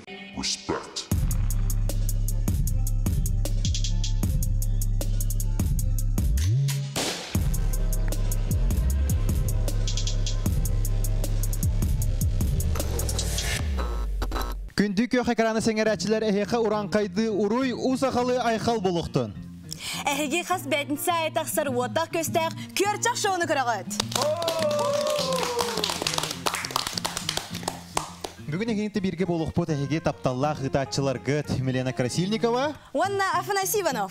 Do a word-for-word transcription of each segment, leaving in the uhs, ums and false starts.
Respect. Күндік өқ экраны сеңерәтчілер әйеқі уран қайды ұруй ұсақалы айқал болуқтын. Әйеге қас бәтінсі айтақсыр уаттақ көстәқ көрчақ шоуыны көріғыд. Бүгін әйгенті бірге болуқ бұд әйеге тапталла ғытатчылар ғыт Милена Красильникова. Уанна Афанасий Иванов.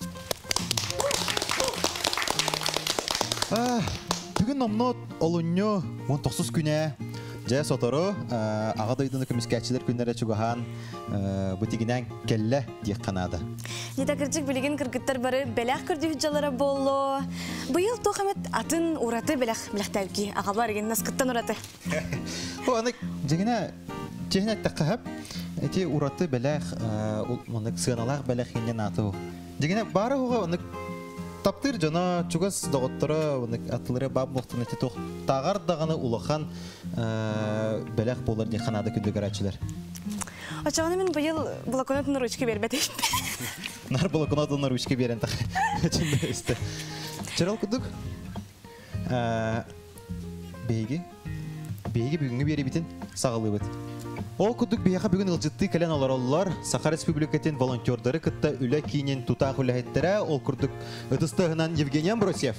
Бүгін номнот олуңы он тоғыз күне Жа сотору аға дойдыны көміскәтчілер күнлері чугахан бұтигінен келі дейік қанады. Еті кірчік білеген кіргіттер бары бәләқ көрді хүджалары болу. Бұйыл тоқамет атын ураты бәләқ біләқтәукі. Аға бар еген насқыттан ураты. Оны жегіне жегіне әтті қағып, әте ураты бәләқ, сығаналақ бәләқ енген аты. Жегіне бары оға таптыр жана чугас доғыттыры атылыры бап мұқтын әте тоқ тағар дағаны улахан бәләқ болар дей қанады күндік әрәтшілер. Очағаны мен бұйыл блоконатын ручки бербет ешті. Нар блоконатын ручки берен тақ. Чында өсті. Чырал күндік? Бейге? Бейге бүгінгі бері бітін сағылы бұд. Ол күндік бейеға бүгін ұлжытты кәлен олар олар Саха Республикатын волонтердары күтті үлі кейінен тұтақ үлі әйттірі. Ол күндік ұтыстығынан Евгений Амбросьев,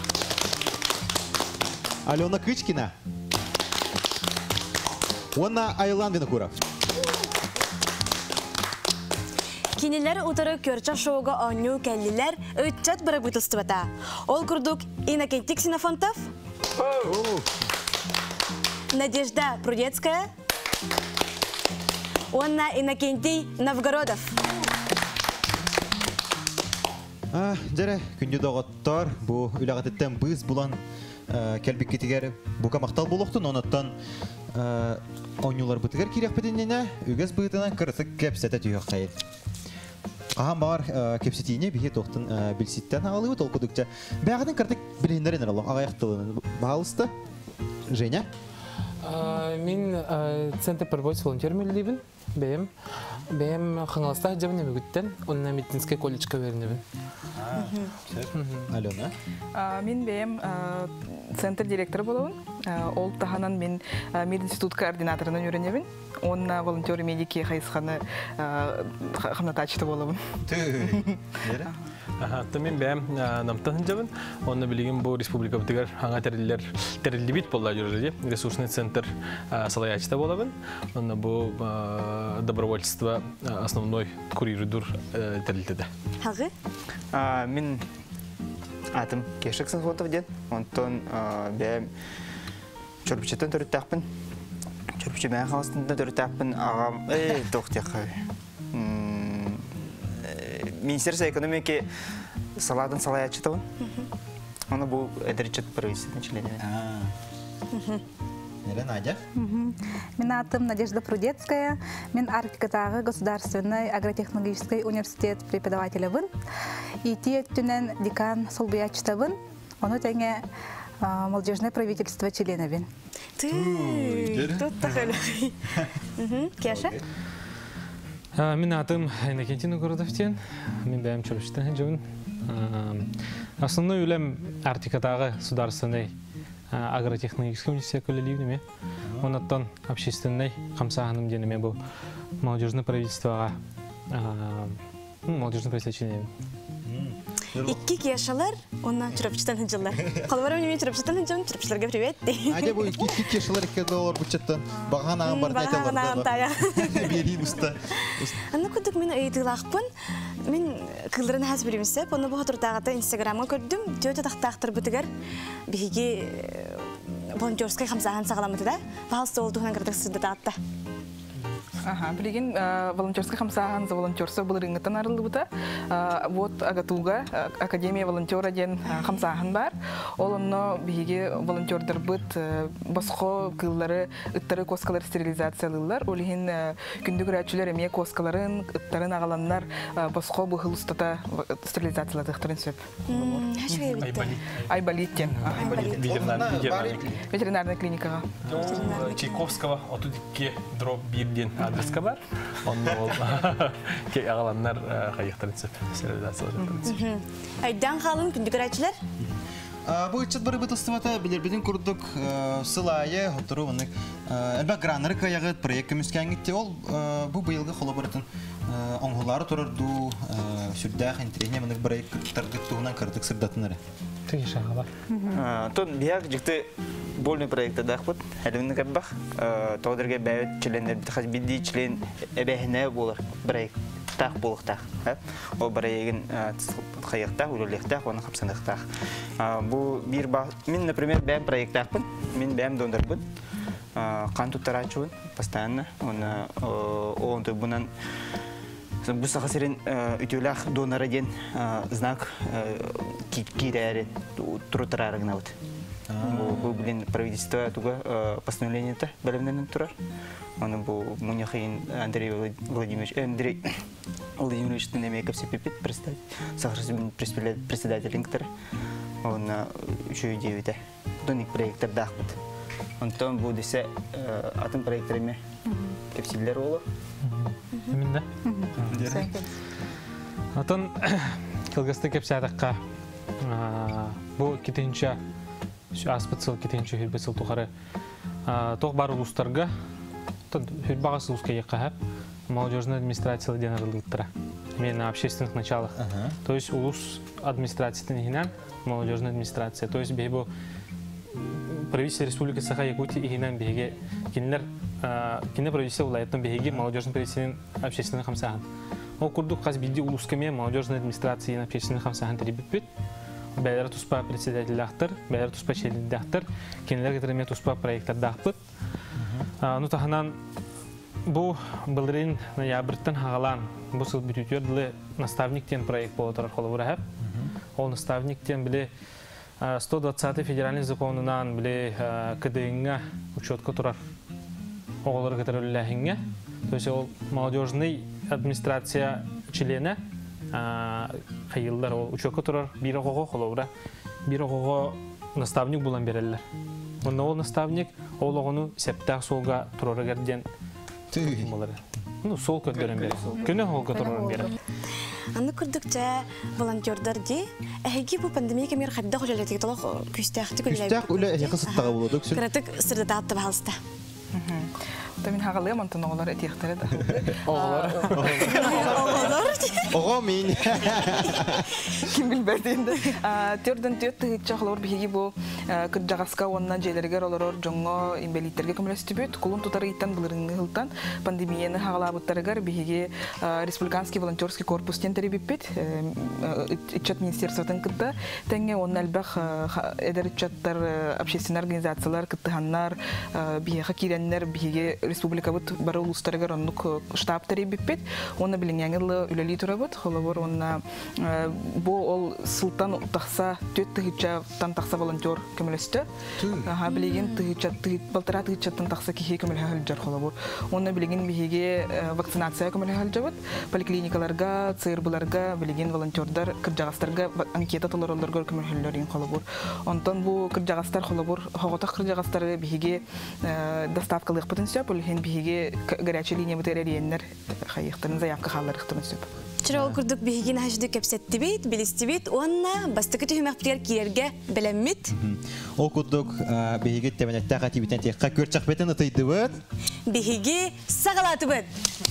Алена Кычкина, Уанна Айлан Винокуров. Кинелер утары көрчақ шоуға оңю кәлілер өтчат бірі бұтылсты бата. Ол күрдік Иннокентий Ксенофонтов, Надежда Прудецкая, Уанна Иннокентий Новгородов. Жәрі, күнде доғыттар, бұл үліғатыттен біз бұлан кәлбік кетігер бұқа мақтал болуқтын, онаттан оңюлар бұтығар керек бітініне үгіз бұғытынан кірісік кәпсеті түйіқ қайын. Ағам бағар кәпсетейіне бейе тоқтын білсеттен ағалығы ол күдікте. Бәғатын кірдік білгендерін арлық ағаяқтылының бағалысты. Женя? Мен центр проводить волонтер мелдейбін. Бәйім. Бәйім қаңаласта жабын емегіттен, онына медицинский колледжқа верінебін. Алена? Мен бәйім центр директоры болуын. Ол тағанан мен мединститут координаторынан өрінебін. Онына волонтер медики қайысқаны қамнатачты болуын. Мен бәйім намтасын жабын. Онына білеген бұл республика бұтығар аңа тәрілі бит болда жүрді. Ресурсный центр салаячта болабын. Онына бұл добровольчество основной курирудур тәрілтеді. Хағы? Мен атым Кешек Сынфонтов ден. Онтон бәйім чөрпічеттен түріттәқпін. Чөрпіче бәйім қаластында түріттәқпін. Ағам, эй, тоқтеқы. Министерство экономики саладын салаячытыбын. Оны бұл әдірчет правительственный члене. Неле, Надя? Мен атым Надежда Прудецкая. Мен Арктикатағы Государственный агротехнологический университет преподавателевын. И тиеттінен декан Солбиячтабын. Оны тәңе молодежное правительство членовин. Ты, тут тақылы. Кеша? Мен атым Иннокентий Новгородовтен. Мен бәйім чөрпіштен жауын. Основной үлем Арктикатағы Государственный агротехнологический университет көлелейбіне. Онаттан общественный қамсағаным денеме бұл молодежный правительствоға молодежный правительство членевін. Икки кешалар, онна чурапчытан хынжылар. Қалбарам неме чурапчытан хынжылар, чурапчыларға привет. Аде бұл икки кешалар екі доллар бұчаттан. Баған ағын барын айталар. Баған ағын тая. Берейін ұста. Анна күдік мен өйтілақпын. Мен қылдырын әз білімсіп, оны бұға тұртағаты инстаграмға көрдім. Төте тақтақтыр бұтығар бігі волонтерскай қамсаған сағаламыды да. Бағалысты олдығынан кірдік сізді тағатты. Білеген волонтерский қамсаған за волонтерство бұл рыңғыттан арылды бұта. Вот Агатуга, Академия волонтера ден қамсаған бар. Ол онно біге волонтердер бұт, босқо кыллары, үттары коскалар стерилизациялылар. Олеген күндік рәтшілер әме коскаларын, үттарын ағаланлар босқо бұғыл ұстата стерилизациялады ұқтырын сөп. Айболит ден. Ветеринарный клиникаға. Чайковского отудикке дроп бирден кыска бар. Онда ол кей ағаланнар қайықтарын сөп, стерилизациялар жақтарын. Айдан қалын күнді көрәтшілер? Бу ичет бары бытыстымата билербидин курдук сылайы отуру уны элбек граннары каягыт проект көмүскәнгитте ол бу быйылгы холоборатын оңгулары турарду сүрдәх интерене мынык проекттарды туунан кырдык сырдатынары. Теге шаға бар. Тон бияк жикти больный проекты дахпыт. Әлемне каббах. Тодырга бәйт члендер битхаз бидди член эбехне болар проект. Так булыктак. О проектин кайыкта, үлелектак, оны капсандыктак. Бу бир ба, мен, например, бәм проекттакпын. Мен бәм дондырбын. Кан туттарачуын постоянно. Оны онты бунан бу сахасырын үтүлах донора ден знак кирәре турутарарыгына вот. Бу билен правительство туга постановление-то белемнен турар. Аны бу Муньяхин Андрей Владимирович Андрей Владимирович Немеков сепепит представитель сахарсыбин председателин китер. Он үчөө девите. Доник проекттер дахбыт. Онтон бу десе атом проекттереме кепсиллер болуп. Именно. Атон кылгысты кепсядакка бу кетенче аспытсыл кетенче хилбесил тухары тох бар улустарга хилбагасы улуска якка молодежная администрация денарлыктыра. Мен на общественных началах. То есть улус администрациясынан молодежная администрация. То есть бебо правительство Республики Саха-Якутия игинен беге кинлер кине правительство улайтын беге молодежный правительственный общественный хамсахан. Ол курдук каз биди улускаме молодежной администрации на общественный хамсахан терибиппит. Бәләр туспа председатель ахтыр, бәләр туспа член ахтыр, кинлер гетерме туспа проекттар дахпыт. Ну таханан бу былрын ноябрьтен хагалан бу сыл бүтүтөрдү наставниктен проект болотор холовурап. Ол наставниктен биле сто двадцатый федеральный законынан биле КДИңга учетка турар. Оголор гетерөлләһиңгә. То есть ол молодежный администрация члены хайылдар ол учетка турар бир огого холовура. Бир огого наставник булан берелләр. Онда ол наставник ол огону септак солга турар герден тыгылары. Ну сол көдөрөн бер. Көне ол көтөрөн бер. Аны күрдүкчә волонтердар ди, әһәги бу пандемия кемер хәддә хәләтек толык күстәхти күләр. Күстәх үле яқысыттагы булды. Кратык сырда атты балста. Тамин хагалый мантын оголар этехтере да. Оголар. Ого мин. Ким билбәде инде. Төрдөн төт чаклар биги бу кыржагаска оннан жерлерге олорор жоңго имбелиттерге көмөлөстүбүт. Кулун тутары иттен булырын хылтан пандемияны хагалабыттарыгар биги республиканский волонтерский корпус тентери биппит. Ичат министерствотын кытта теңге оннан албах эдер ичаттар общественный организациялар кыттыганнар биги хакиреннер биги республика бут бары улустарыгар оннук штабтары биппит. Оны билингәнгеле үлели турабыт. Холобор онна бу ол сылтан тахса төт тыгыча тан тахса волонтер көмөлөстө. Ага билеген тыгыча балтара тыгычаттан тахса кихи көмөлө хәлҗәр холобор. Оны билеген биге вакцинация көмөлө хәлҗәбыт. Поликлиникаларга, цирбларга билеген волонтердар кырҗагастарга анкета толорларга көмөлө хәлҗәрин холобор. Онтон бу кырҗагастар холобор хоготак кырҗагастары биге доставкалык потенциал булген биге горячая линия материаллар хайыктын заявка халларыктын сөп. Чырау күрдүк бигин хажды кепсеттибит, билистибит, онна бастыкы төһмәктер киерге белеммит. Ол күрдүк биге темәнәттә хатибитен текка көрчәк бетен атыйдыбыт. Биге сагалатыбыт.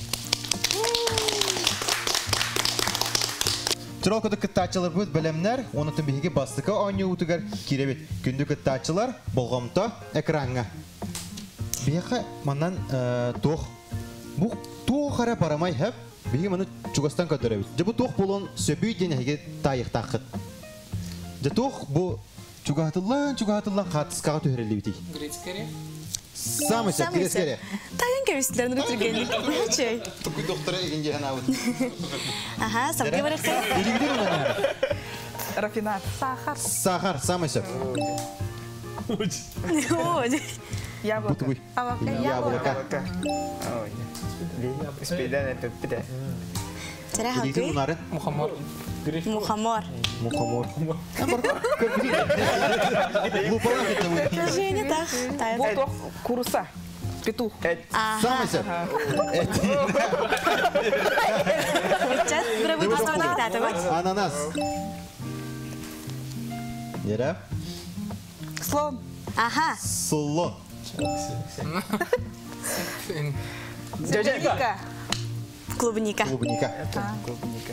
Чырау күрдүк кыттачылар бут белемнәр, оны тын биге бастыкы ойны утыгар киребит. Күндүк кыттачылар болгомто экранга. Биге маннан тох бу тох хара парамай хәп биге маны Чугастан көтөрөбүт. Же бу тох болон сөбүй денеге тайык такыт. Же тох бу чугатыллан чугатыллан катыскага төһрелибити. Грецкере. Самый сәп грецкере. Тайын кебисләрне үтергәнлек. Нәчәй? Туку доктора игенде ханабыт. Ага, сабга баракта. Илигдер менә. Рафинат. Сахар. Сахар, самый сәп. Ой. Яблоко. Яблоко. Ой. Спидан это пида. Тера Илигдер хакы. унары. Мухаммар. Мухаммар. Мухаммар. Лупала это. Женя так. Бу тох куруса. Петух. Самый сәп. Сейчас пробуем ананас. Ананас. Ере? Слон. Ага. Слон. Клубника. Клубника. Клубника. Клубника.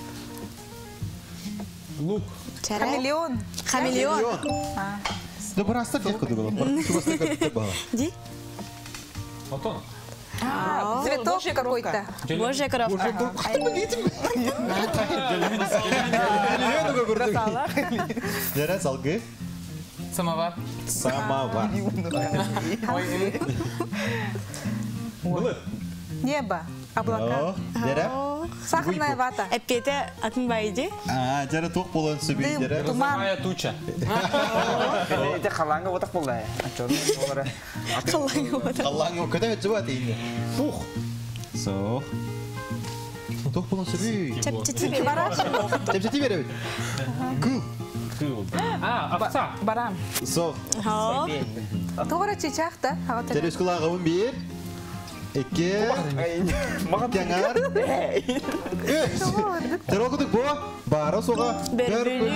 Лук. Чара. Хамелеон. Хамелеон. Да бір астар дек құды ғылым. Чубасты көптер баға. Ди? Потом. Цветок какой-то. Божья коровка. Ере, салгы. Самовар. Самовар. Было? Небо. Облака. Ере? Сахарная вата. Эппете атын байди. А, Ере тоқ болын сөбей. Дым, Ере? туман. Розовая туча. Это халанга вот так была. А что? Аллахың көтә өтсі бат енді. Пух. Соқ. Тоқ болын сөбей. Чепчети бери. Тепсети бере өт. Кыл. А, овца. Баран. Соқ. Хоп. Тора чечақ та. Тере үскілағауын бір. Эке. Кәңар. Тере оқыдық бұ. Бары соға. Бөрбөлүт.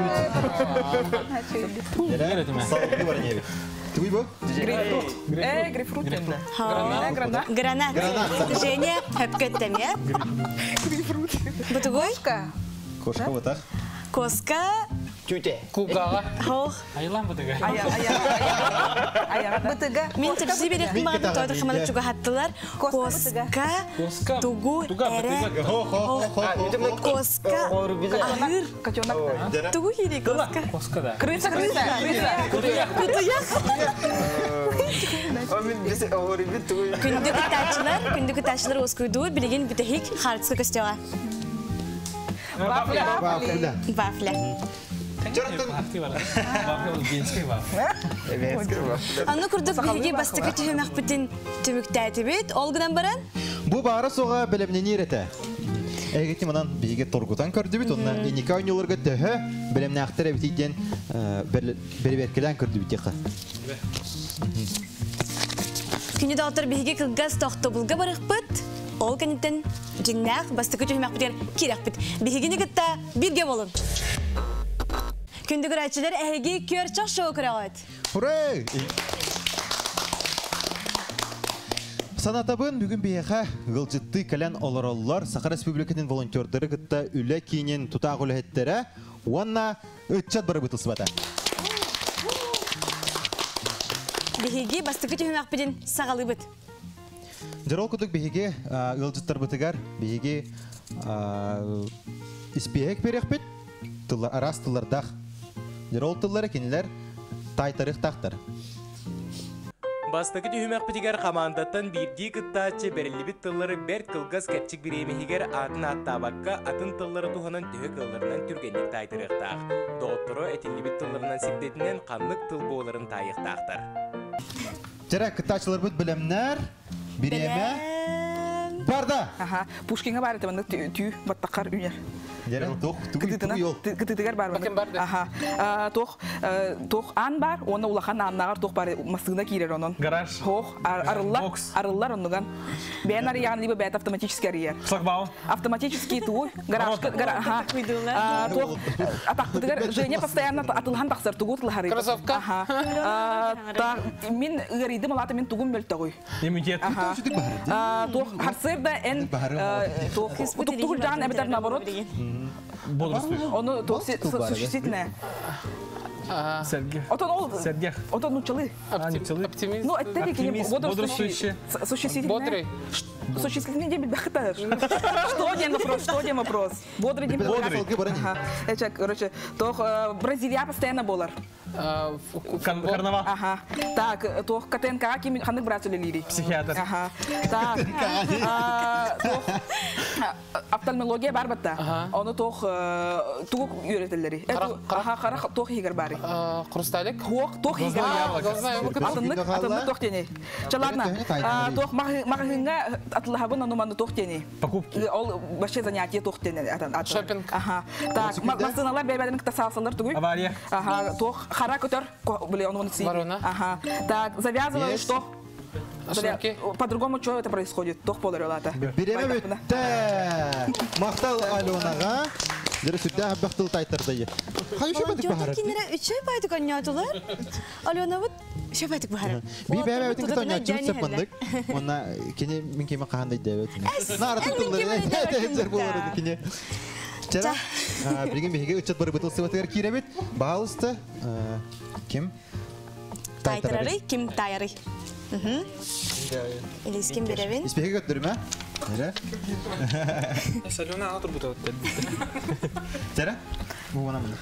Ере? Салғы бар не бі. Түгіл бұ? Э, грейпфрут енді. Гранат. Гранат. Гранат. Женя хөпкеттем, я? Бутугой? Кошқа бұтақ. Коска. Тюте. Кугаға. Хоқ. Айылан бұдыға. Аяқ. Бытыга. Мен тепси беретін бағын тойды қыманы чуға хаттылар. Коска. Коска. Тугу. Туга Эре. бұдыға. Хо, хо, хо, хо. Коска. Ахыр. Котенок. Тугу хири коска. Коска да. Крыса, крыса. Крыса. Кутуяқ. Күнді Күндігі тәтшілер, күндігі тәтшілер оскүйдуы білеген бүтәхик қартысқа көстеуа. Вафля. Вафля. Вафля. Вафли бар. Вафли ол бенскай вафли. Аны күрдік бігі бастықы түйімәқ бүтін түміктәті бет, олғыдан баран? Бұ бары соға білімнен ереті. Әйгетті мұнан бейге торгутан көрді бит, онына енекі ойныларға төхі білімні ақтыр әбітейден бірі-беркелен көрді бит еқі. Күнді дауытыр бігі кілгаз тоқты бұлға барық бұд, ол кәнеттен жиннақ бастықы түйімәқ бүтер керек бұд. Бігені күтті бірге болын. Күнді күрәтшілер әйге көр чақ шоу күрәуәд. Урай! Санатабын бүгін бейеға ғылжытты кәлән олар-олар Сақар Республикатын волонтердері күтті үлі кейінен тұтақ үліхеттері уанна үтчат бары бұтылсы бата. Бігеге бастықы түйімәқ бүтін сағалы бұд. Жарол күдік бейеге ғылжыттар бұтығар бейеге іспейек берек бет, арас тылардақ. Жарол тыллары кенелер тайтарық тақтар. Бастықы түйімәк бітігер қамандаттан бірді күттачы бәрілібіт тыллары бәрт қылғыз кәпчік біремегер атын аттабаққа атын тыллары туғанын түйі қылларынан түргенлік тайтырықтақ. Доғыттыры әтілібіт тылларынан сектетінен қанлық тыл боларын тайықтақтар. Жара күттачылар бұд білімнер, біреме, барда! Пушкинға бар етімінді түй баттаққар үйнер. Жара тоқ, түгі йол. Кытытыгар бар. Бакын бар да. Тоқ ан бар, оны улахан аннағар тоқ бар, мастығына кейрер оның. Гараж. Тоқ, арыллар, арыллар онығын. Бән ары яғын либо бәт автоматический арияр. Шлагбаум. Автоматический туй, гаражка, тоқ, атақпытыгар, Женя постоянно атылған тақсар тугу тылғары. Кроссовка. Мен ғаридым алаты мен тугым бөлті ғой. Иммунитет. Тоқ, харсырда ән, тоқ, ұтықтығыр жағын әбетар наоборот. Бодрствуй. Оны существительное. Сергей. Отон ол. Сергей. Отон нучалы. Оптимист. Ну, это не Бодрствующий. Существительное. Бодрый. Существительное дебет бахтар. Что один вопрос? Что один вопрос? Бодрый дебет. Бодрый. Ага. Короче, то Бразилия постоянно болар. Карнавал. Ага. Так, то КТНК ким ханнык брацули лири. Психиатр. Ага. Так. Офтальмология бар бата. Оны тох тук үйретелери. Ага, кара тох хигер бары. Хрусталик. Хок тох хигер. Атыннык, атыннык тох тени. Чаладна. Тох магазинга атлахабын аны маны тох тени. Покупки. Ол вообще занятие тох тени. Шопинг. Ага. Так, машиналар бебедин тасалсалар тугуй. Авария. Ага, тох хара көтөр, блин, он вон си. Ворона. Ага. Так, завязываешь что? По-другому что это происходит? Тох поларелата. Биреме битте. Мактал Аленага. Дөрес үтә бактыл тайтырды. Хайшы бит бахар. Кинере үчөй байтык оннятылар. Алена вот үчөй байтык бахар. Би бәбә үтен тонья чүтсеп бандык. Онна кине мин кеме кандай дәвет. Нары тутылыр. Дәвет булыр кине. Чара. Бирген беге үчөт бар бутыл сыбатыр киребет. Баалысты. Ким? Тайтырары, ким тайры. Мм. Элис ким беребин? Испеге көтөрмө? Нere? Салюна атыр бутат. Тера? Бу вона мен.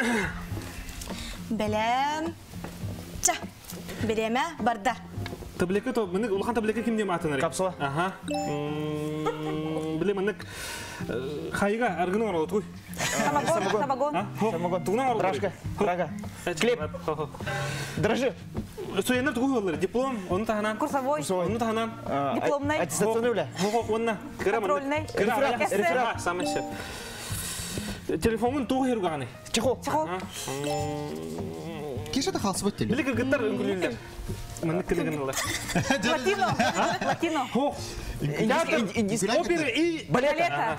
Белем. Ча. Береме барда. Таблетка то меник улхан таблетка ким дем атыныр? Капсула. Аха. Биле меник хайга аргыны орол туй. Самогон, самогон. Самогон. Тугна орол. Дрожка. Драга. Хлеб. Дрожжи. Суенер тугу олар. Диплом, оны таханан. Курсовой. Оны таханан. Дипломный. Аттестационный беле. Хо, онна. Контрольный. Реферат. Реферат. Самеше. Телефонун тугу херганы. Чехол. Чехол. Кеше да халсыбыт теле. Биле гыттар үнгүлүлөр. Меник килеген олар. Латино. Латино. Хо. Опера и Балета.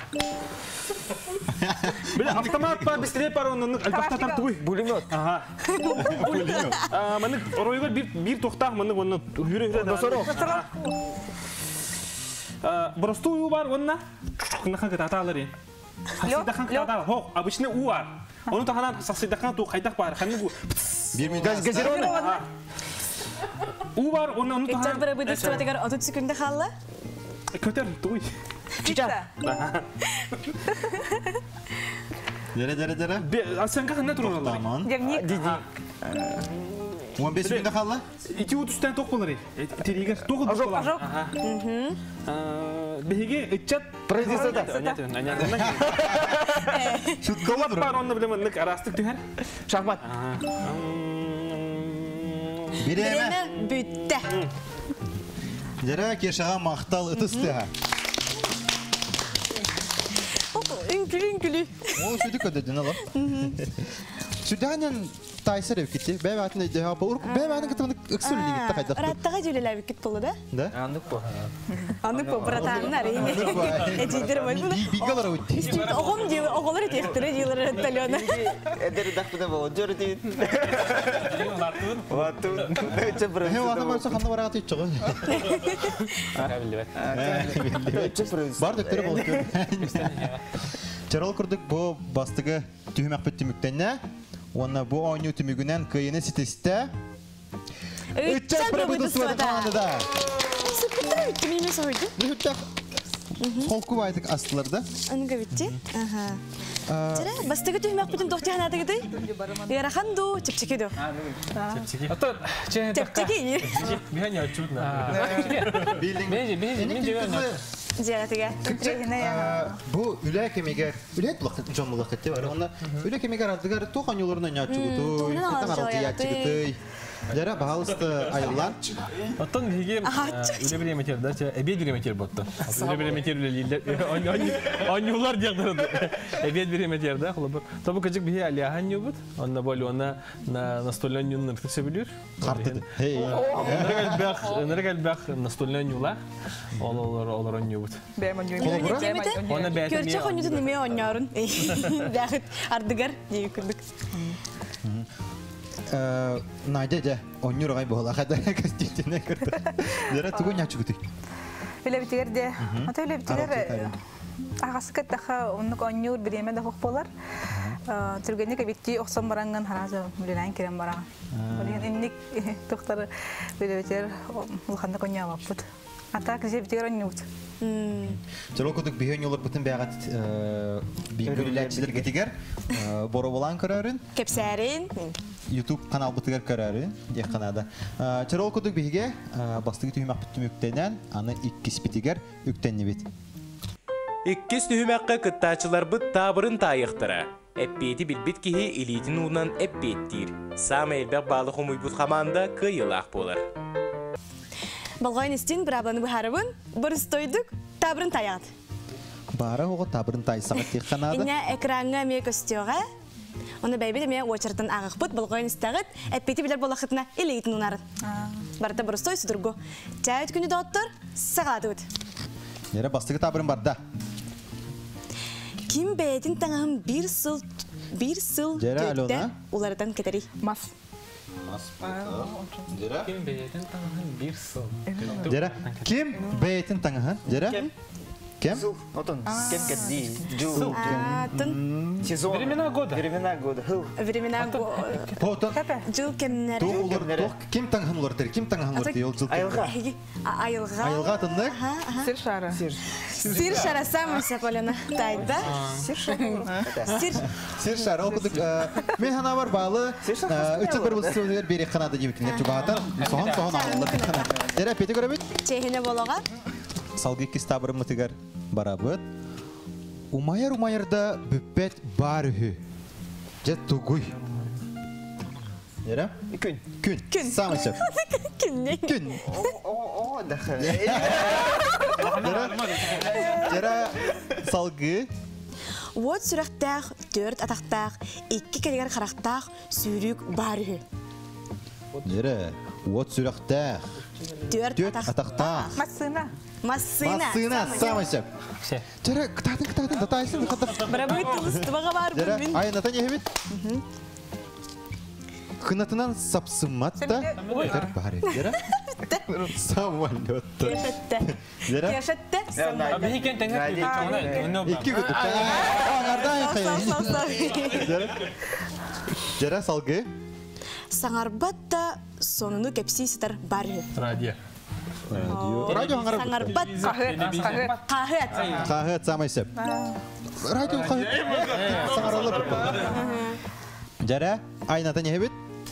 Биле автомат бар, бистрее бар, онун албактатар туй. Пулемет. Ага. А, меник оройгор бир бир токтак, меник оны хүрө-хүрө. Досоро. А, просто у бар, онна. Нахан каталары. Хасидахан каталар. Хо, обычный у бар. Оны таханан сасидахан ту кайдак бар. Ханны Газированный. У бар, оны оны Эчат таханан. бары быды стратегар отут секунда халла. Көтер туй. Пицца. Дере дере дере. А сен каханна туралар? Таман. Дневник. он беш минутта халла. Ити утустан ток болар. Теригер ток болар. Ожог. Ага. Беге эчат Производство. Шуткалар Колап бар, оны билем, ник арастык түһәр. Шахмат. Биреме. Береме бүтте. Дере кешага мактал ытысты. Үнкүлү үнкүлү. Ол сүдү көдөдүн алып. Сүдәнен тайсыр эвкити. Бәбәтне дә апа урук. Бәбәтне кытымны ыксылы дигит кайда. Раттага жүлелер бикет болу да. Да? Андык бу. Аны по братаннар эйне. Эдидер мой бу. Бигалар үтти. Истит огом ди оголар тектире дилер талена. Эдер дахпыда бу. Жөрти. Вату. Эче Хе производство. вакыт болса ханна барат иччего. Эче производство. Бар доктор болду. Чарал курдук бу бастыгы түһүмәк биттимүктәнне. Онна бу ойну түмүгүнен кыйыны ситесте. Үтчәк пробудуство командада. Супер битти мине сойду. Үтчәк. Холку байтык астыларда. Анга битти. Ага. Жара бастыгы түһмәк битин тохтяна дагыды. Яраханду чепчекеду. Ата, че Чепчеки. Биханя чудно. Билдинг. Мен мен мен жеген. Зиратыга. Бу үлә кемегер, үлә булак җанлык кетте бар. Онда үлә кемегер адыгар туган юлларына ячыгыты, тагырылты ячыгыты. Жара баалысты айыллар. Оттан биге үле бире метр да, эбед бире метр ботты. Үле бире метр үле анюлар дигдерди. Эбед бире метр да, хлоп. Табы кыжык бие алияхан юбут. Онда болу она на настольный юннар төсөбүлүр. Картыды. Хей. Нерегел бах, нерегел бах настольный юла. Олар олар анюбут. Бәмән Оны бәйтә. Көрчө хонюду неме оннорун. Бәхет ардыгар дей күрдүк. Найда да оннур гай бола хада каститне кырды. Жара тугун ячыгыты. Биле битигерде. Ата биле битигер. Агасы кеттаха оннук оннур биреме да хок болар. Түргенник битти оксон баранган харазы билен керем баран. Билен инник доктор биле битер улханда коня баппут. Ата кизе битигер оннук. Жолок кудук бихен юлар бутын бягат бигүлләчилер гетигер. Боро болан көрөрүн. Кепсәрин. YouTube канал бутыгар көрөрүн. Дия канада. Жолок кудук биге бастыгы түймәк бүттүмүктенен аны иккис битигер үктенни бит. Иккис түһүмәккә кыттачылар быт табырын тайыктыра. Эппети билбит кихи илитин унан эппеттир. Сама элбек балы хумуйбут команда кыйылак болар. Балгайын истин брабаны бухарыбын, бір стойдук, табырын таят. Бара оғы табырын тайсағыт тек қанады. Ине экранға ме көстеуға, Оны бәйбе де мен очыртын ағықпыт, болғойын істағыт, әппеті білер болақытына елейтін ұнарын. Барда бұрыстой судырго. Чайыт күні доттыр, сағалады өт. Нере бастығы табырын барда. Ким бәйдің таңағын бір сыл бір сыл Жера, төтті Алена? олардан кетері. Мас. Ким бейтен таңын бір сыл. Жера, ким бәйтін таңыған? Жера? Кем? Зул, отон, кем кетди, жул. Атын Сезон. Времена года. Времена года. Хыл. времена Потон. жыл кемнері. Тоқ олар, тоқ ким таңыған олар тер? Ким таңыған олар тер? Ол жыл кем? Айылға. Айылға. Айылға тыннық? Сир шары. Сир шараса мөсі Полина. Тайда. Сир шары. Сир. Сер шары оқыдық. Мен хана бар балы. Үтсі бір бұлсы өздер берек қанады жебітінер чубағатар. Соған соған алылар қанады. Жера, петі көрі бет? Чейхіне болуға. Салғы кес табырымы тігер барабыт. Умайыр-умайырда бүппет бар үхі. Жет тұғуй. Жера? Күн. Күн. Күн. Самый сөп. Күнне. Күн. О, дахы. Жера салғы. Вот сүрәқтәқ, төрт атақтақ, екі кәрігер қарақтақ, сүйрік бар үхі. Жера от сүрәқтәқ. Төрт Төрт атақтақ. атақтақ. Масына. Массына. Масына самый сөп. Все. Жера қытатын қытатын датайсын қытатын. Бірабүй тұлыстыбаға бар Жера бүлмін. айнатан ехебет. Хынатынан сапсыматта. Өтер бар. Жера самолетта. Кешетті. Жера Кешетті. Abi hiç tengah. İki gün. Ağardan Сау, сау, сау. Жера салғы. Саңарбатта сонуну кепси ситар бар үхі. Радио. Радио аңғарып. Саңарбат. Қағыт. Қағыт. Қағыт самай сөп. Радио қағыт. Саңаралы бір. Жара айнатан ехебет.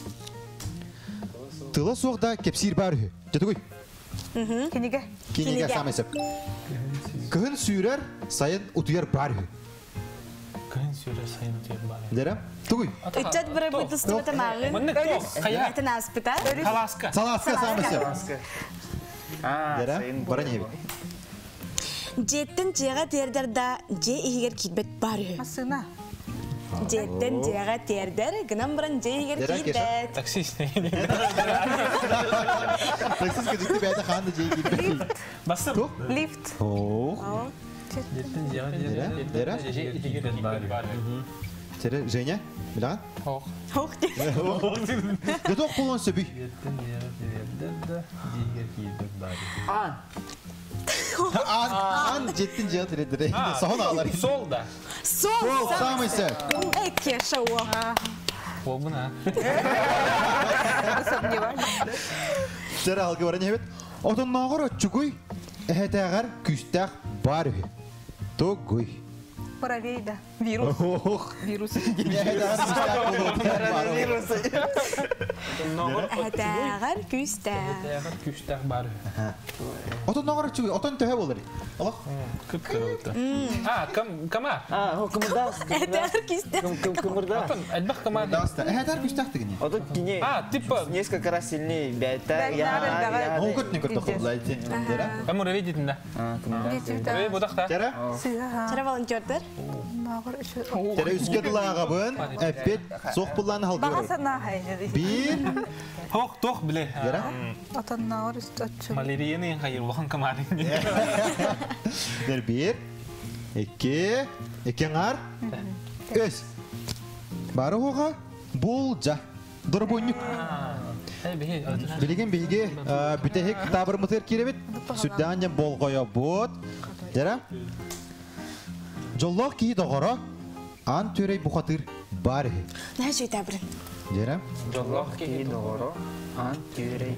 Тыла соғда кепсир бар үхі. Жеті көй. Кенеге. Кенеге самай сөп. Кығын сүйрер сайын ұтыяр бар үхі. Кын сүйрер сайын өтер бар. Жара тұғый. Үтчат бірабүй тұстыбыты мағын. Мұнны тоқ. Қая. Әтін аспыта. Қаласка. Саласка самай сөп. А, Жара сайын баран ехебет. Жеттен жеға тердерда же ихигер китбет бар үхі. Масына. Жеттен жеға тердер, гынан бұрын же ихигер Жера, китбет. Таксист. Таксис кәдікті бәді қанды жей келбет. Басыр. Лифт. Оқ. Жера? Жера, Женя? Білаған? Хоқ. Хоқ де. Жет оқ болуын сөбүй. Ан. Ан, ан жеттін жеға тіредірі. Соғын алар. Сол да. Сол, Сол, самый сөп. Эй, кеша о. Ол бұна. Жера алғы баран ебет. Отын нағыр өтчігүй, әхетәғар күстәқ бар үхі. Тұғый. Паралейда. Вирус. Оқ. Вирус. Әхетәғар күстәқ болуы. Әтәғар күсті. Тәғір күштәқ бар. Отын нағыр өтчігүй, отын төһе болыр. Алақ. Күп кірі А, камар. А, о, кымырда. Әтәғар күсті. Кымырда. Атын, әдбақ камар. Әхетәғар күстәқ дегіне. Отон кине. А, типа. Несколько раз сильнее бәйті. Ол көтіне көрді қолдайды. Жера? Камур әвей дейтін да. Әвей бұдақта. Жера? Чара волонтердер. Жера үске дылаға бұн, әппет соқ бұлланы халғы көрі. Бағасына хайнеді. Bir. Хоқ, тоқ біле. Жера? Атаннағыр үстатшы. Малерияны қайыр бұған камарын. Der bir. Екі. Екі аңар. Өз. Бары оға бұл жа. Дұрбойнық. Білеген бейге бүтәхек табыр мұтыр керемет. Сүттен жем бол қоя бұд. Жера? Жоллақ кейі доғыра. Ан төрей бұқатыр бар. Нәй жөйті әбірін. Жера? Жоллақ кейі доғыры. Ан түйрей.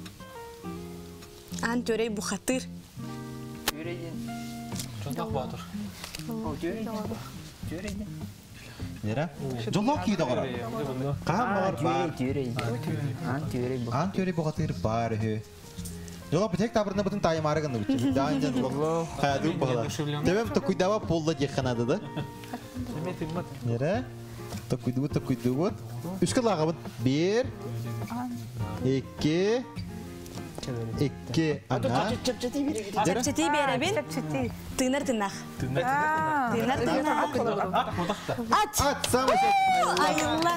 Ан төрей бұқатыр. Түйрейден. Жолдақ батыр. О, түйрейден. Түйрейден. Жера? Жоллақ кейі доғыра. Қам бар бар. Түйрей. Ан түйрей бұл. Ан төрей бұқатыр бар. Жоллақ бүтек табырына бұтын тайым арығын үлчі. Дайын жан қаяды бұғыла. Төбем тұқуйдава полда декханады да. Жера? Тұқуйды бұд, тұқуйды бұд. Үшкі лаға бұд. Bir. İki. iki ana. Чапчати беребин. Тынар тынах. Тынар тынах. Ат. Ат, самый Айылла.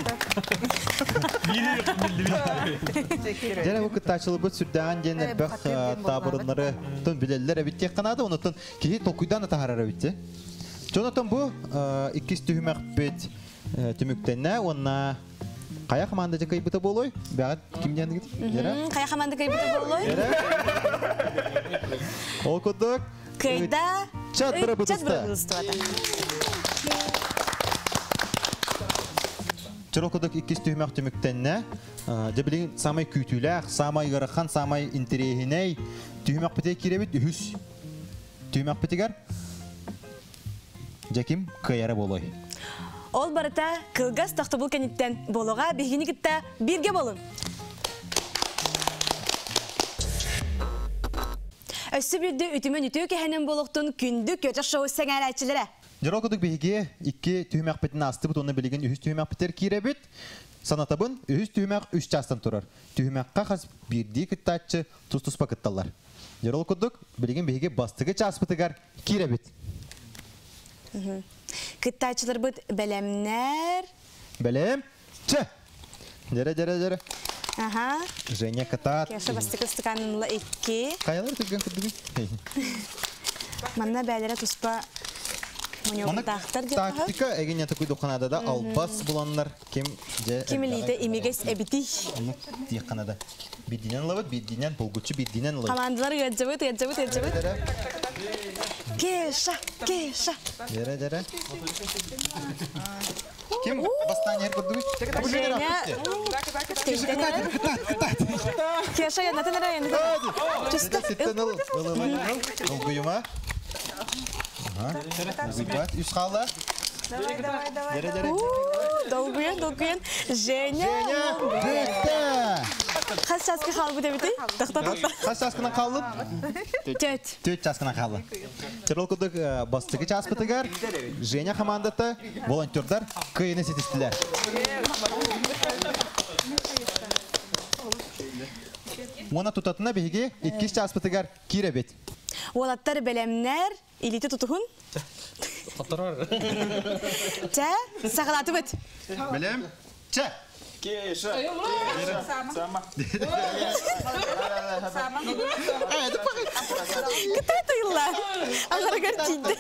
Жара бу кытачылы бу сүрдәгән дәне бах табырыннары тон билелләр әбитте канады, онытын кихи толкуйдан тахарар әбитте. Jonathan бу иккис түймәк бит түмүктәнә, онна кая командада кайбыта болой? Бәгат кимдән дигит? Жара. Кая команда кайбыта болой? Ол кодык. Кайда? Чат бер бутыста. Чат бер бутыста. Чырокодок иккис түймәк түмүктәнә, дәбилин самай күтүләк, самай гарахан, самай интерехиней, түймәк бите киребит үз. Түймәк битегәр. Жаким кайара болой. Ол барыта кылгас тохтобул кенеттен болога бигини китта бирге болун. Өссө бирде үтүмөн үтүү кехенен болохтун күндү көчө шоу сеңәрәчиләре. Жырокодок биге икки түймәк битен асты бут, оны билеген үз түймәк битер киребит. Санатабын үз түймәк үч частан турар. Түймәккә хас бирди киттачы тус-тус пакетталар. Жырокодок билеген биге бастыгы час битегәр киребит. Кыттачылар бут белемнер. Белем. Че. Жара жара жара. Ага. Женя катат. Кеша бастыгы стаканла икки. Каялар түгән кыдыгы. Манна бәләре туспа Муньок тахтар деп. Тактика эгене такой доканада да албас буланнар ким же. Кимилите имигес эбити. Тик канада. Бидинен лават, бидинен булгучу, бидинен лават. Командалар яджабыт, яджабыт, яджабыт. Кеша, кеша. Жара жара. Ким бастан ер курдуй? Кеша я натан район. Чисто ситтенел. Олгуюма. Ага. Зибат исхала. Давай, давай, давай. Жара жара. Долгуян, долгуян. Женя. Бетте. Кас часкы халбы дебити? Тахта тахта. Кас часкына калып? Төт. Төт часкына калып. Чырылкудык бастыгы час битегәр. Женя командаты волонтерлар кыйны сетистиләр. Мона тутатына беге икки час битегәр киребет. Олаттар белемнер, илите тутухун. Хатарар. Ча, сагалаты бит. Белем? Че? Кеша. Сама. Кытай тыйла. Агаргар тинде.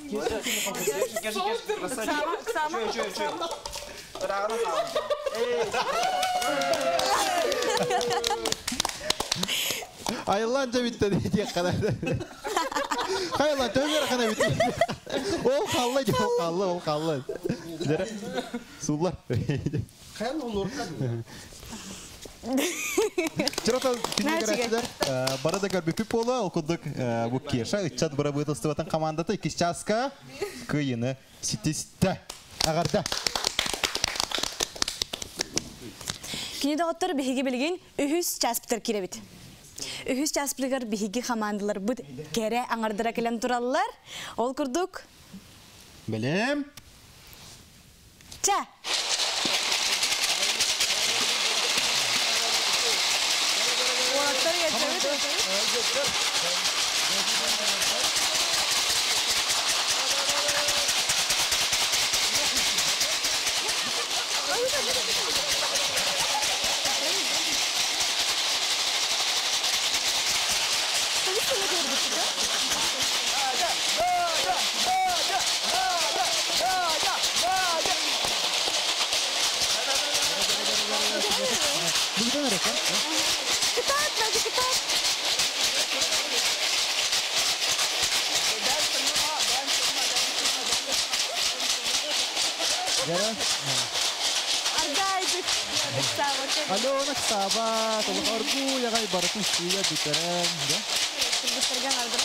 Aylanca bitti diye kadar. Haylan tövbe kana bitti. O kallı, o kallı, o kallı. Dere. Sular. Hayal olur. Çıratan kinye görüşler. Barada görbe pipola okuduk bu keşa. Içat bara bu tostuvatan komandata iki çaska kıyını sitiste. Agarda. Kini dağıtlar bihiги bilgin ühüs çaspıtır kirebit. Ühüs çaspıtır bihiги komandalar bu kere angardıra kelen turallar. Ol kurduk. Belem. Ça. Olatlar yaşamış. Buradan nereye kan? Ketat, lagi ketat. Gara. Ardaydık. Alo, nagsaba. Tulog orgu, yakay baratus kuya bitaran. Besargan ardır.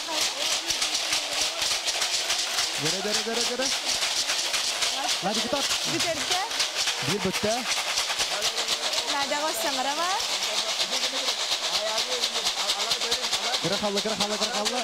Gara, gara, gara, gara. Lagi ketat. Biterke. Bir butta. Nada kos samara var. Gara kalla, gara kalla, gara kalla.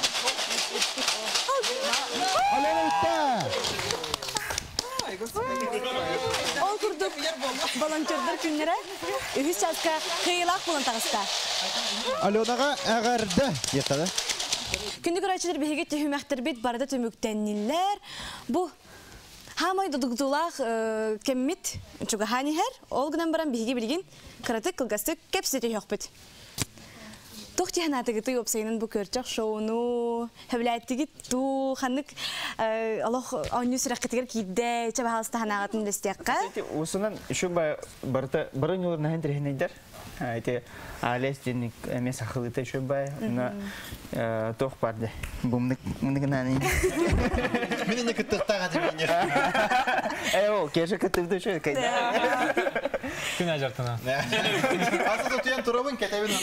Alo, bitti. Ol kurduk. волонтердар күннері үхіс жасқа қиылақ болын тағыста. Аленаға әғәрді ертады. Күнді көрәчілер бігеге түйімәқтір бет барды төміктәнілер. Бұл хамай дұдығдылақ кәммет үчігі ханихер, ол күнен баран бігеге білген қыратық қылғасты кәпсі түйіқ бет. Тоқ тиханатығы тұй опсайынан бұл көрчақ шоуыну, хөбіләттігі тұ, қанық алох ауыны сүрәққетігер кейді, чаба халысты ханағатын дөстеққа. Осынан үші бұрын олар нәхін тірхінейдер. Алес денік әмес ақылыта үші бай, тоқ барды. Бұмдық нәнейін. Менің не күттіқтаға деменер. Әй о, кеші күттіқті үші қайда. Күн ажартына. Асыз өтуен тұрабын кәтәбін.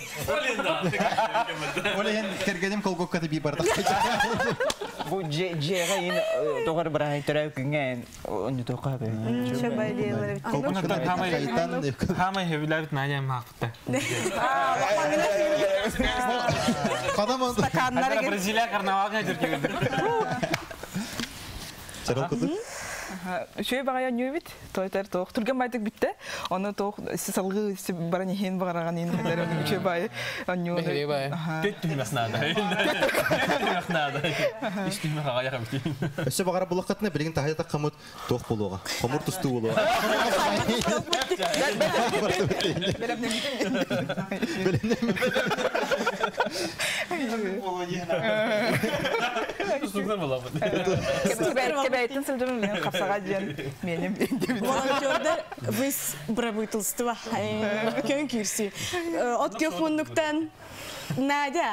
Олеген кергенім колгоккаты бей бардақ. Бұл жеға ең тоғыр бір ай түрәу күнген оны тоқа бай. Шабай дейілер. Хамай хөбіләбіт мәнем мақпытта. Қадам онды. Бразилия қарнавағына жүрке көрді. Сәріл күді? Шөй бағая нөбіт, тойтар тоқ. Түрген байтық бітті. Оны тоқ салғы баран ехен бағараған енділер. Шөй бай нөбіт. Бәхере бай. Пет түймәс нада. Пет түймәс нада. Иш түймәс ағаяқ бітейін. Өсі бағара бұлақ қатына білген тағайда қамыт тоқ болуға. Қомыр тұсты болуға. Кебәйттен сілдірін мен қапсаға дейін менім. Волонтердар біз бұрабыйтылысты ба, көн күйірсі. От көп мұндықтан Надя.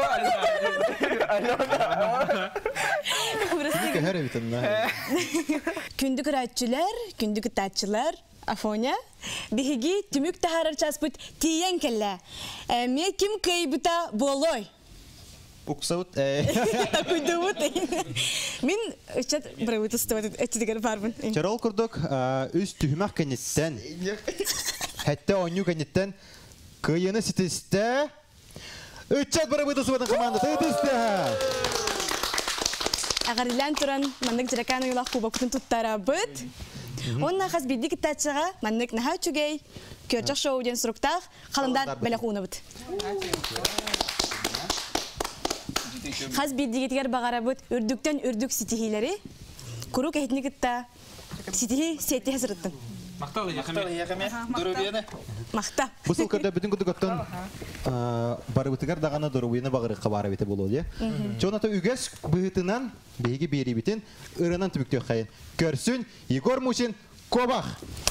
Күндік рәтчілер, күндік тәтчілер, Афоня, бігі түмік тағарар час бұд тиен кәлі. Әме кім кей бұта болой? Ұқсауыт. Күнді бұд. Мен үшет бұрабыйтылысты өттедігер барбын. Чарол күрдік, үз түхімақ кәнеттен, хәтті ойну кәнеттен, күйені сітісті, үтчет бұрабыйтылысы бұдың командасы үтісті. Ағарилан тұран, мандық жираканы ұлақ куба күтін тұттара бұд. Онна қаз бидді кіттатшыға, мандық наға үтчігей, көрчақ шоуден сұрықтақ, қалымдан бәлі қуыны бұд. Қаз бидді кетігер бағара бұд, үрдіктен үрдік сетихилері, күру кәйтіні кітта сетихи сетті әзіріттін. Мақталы яқаме. Мақта. Бұсыл көрді бүтін күді көптен бары бұтығар дағаны дұруыны бағырыққа бары беті болуы. Жоната үгес бұғытынан бейгі бері бетін ұрынан түбікті қайын. Көрсін Егор Мусин Кобақ.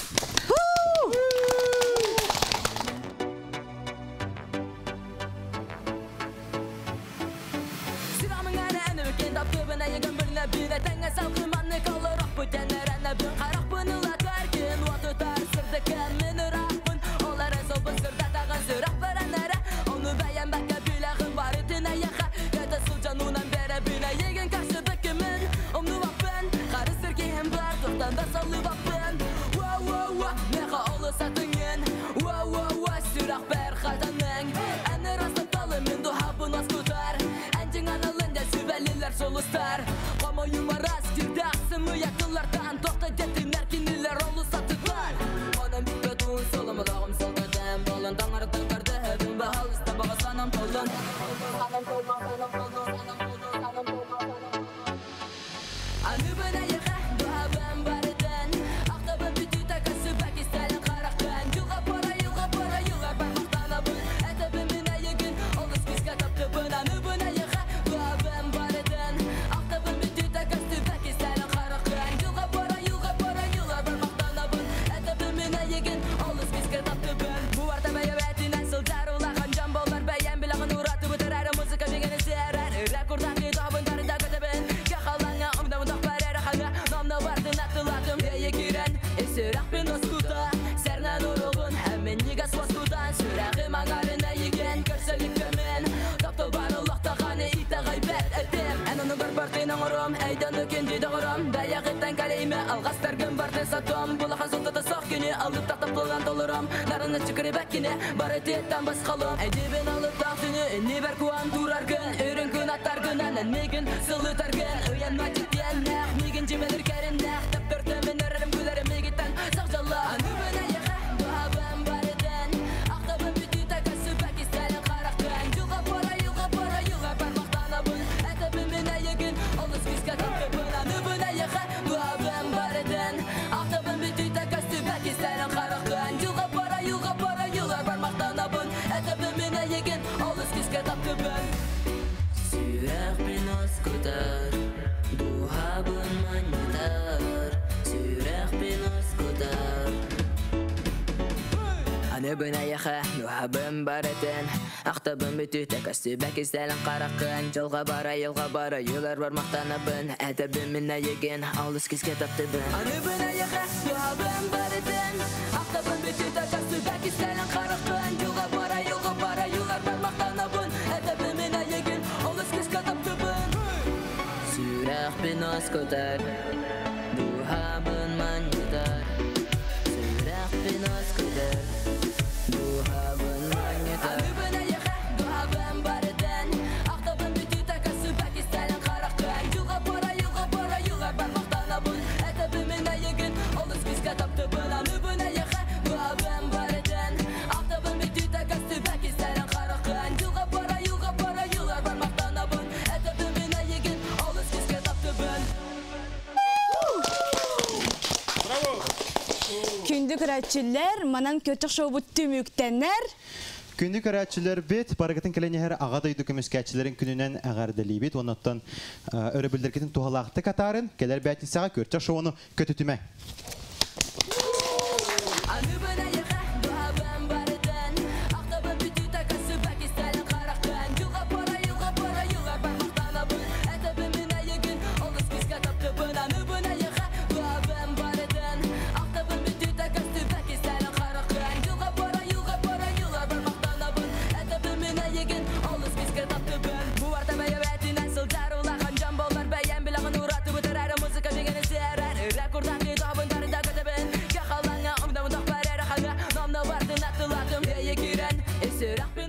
Барытеттан басқалым әдебен алып тақтыны не бар куан турар күн өрін күн аттар күнән мегін сылытар күн өйен матеттен нәқ мегін жеменір кәрін нәқ тәп түрті мен өрірім күлерім мегеттен сақжала Аны бына яха, нуhabım баратын. Ақтабын бүтүтә кастыбак истәлен каракын. Жолга бара, елга бара, юлар бар мактанабын. Әтәбем менә еген, алыс киске таптыбын. Аны бына яха, нуhabım баратын. Ақтабын бүтүтә кастыбак истәлен каракын. Жолга бара, елга бара, юлар бар мактанабын. Әтәбем менә еген, алыс киске таптыбын. Сүрәк бинос көтәр. Нуhabын ман юдар. Сүрәк бинос көтәр. Нуhabын ман юдар. Аны бына яха, нуhabым бардан. Ақтабын бүтүтә кастыбак истәлен каракын. Жолга бара, елга бара, юлар бар мактанабын. Әтәбем менә еген, алыс киске таптыбын. Аны бына яха, нуhabым бардан. Ақтабын бүтүтә кастыбак истәлен каракын. Жолга бара, елга бара, юлар бар мактанабын. Әтәбем менә еген, алыс киске таптыбын. Күндү көрәтчілер, манан көтік шоу бұтты мүктенер. Күнді көрәтчілер бет, барғатын кәләнехер ағадайды көміскәтчілерін күнінен әғардылы бет, онаттан өрі білдіркетін туғалақты қатарын, кәлер бәтінсіға көртік шоуыны көтітіме. Será